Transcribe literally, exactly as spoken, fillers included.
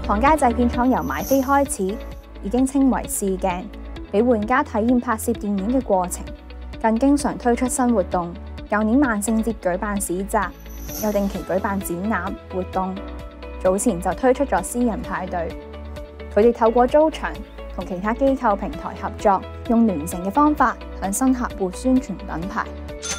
唐街製片廠由買飛開始，已經稱為試鏡，俾玩家體驗拍攝電影嘅過程，更經常推出新活動。舊年萬聖節舉辦市集，又定期舉辦展覽活動。早前就推出咗私人派對，佢哋透過租場同其他機構平台合作，用聯乘嘅方法向新客戶宣傳品牌。